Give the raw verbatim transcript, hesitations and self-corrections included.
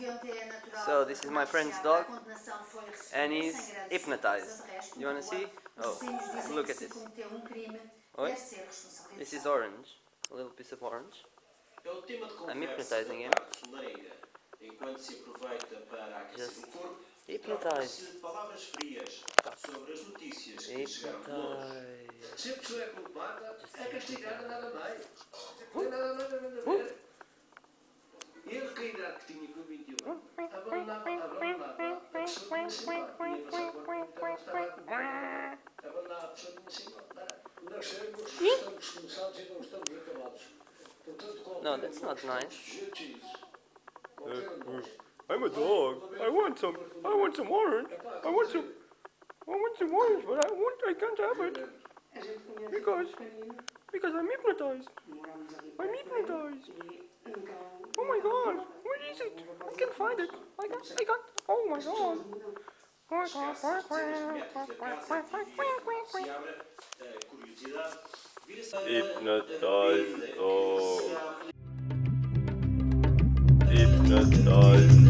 So this is my friend's dog, and he's hypnotized. You wanna see? Oh, look at this. Oh, this is orange, a little piece of orange. I'm hypnotizing him. Just hypnotize. Hypnotize. Ele que a idade que tinha com vinte e um anos, abandonava, abandonava a pessoa de cima, tinha passado quando estava abandonava a pessoa de cima. Nós chegamos, estamos começados e não estamos acabados. Portanto, no, that's not nice. I'm a dog. I want some. I want some orange. I want some. I want some orange, but I want. I can't have it because because I'm hypnotized. I'm hypnotized. Oh my god, where is it? I can't find it. I can't, I can't. Oh my god. Oh my god. Hypnotize. Oh. Hypnotize.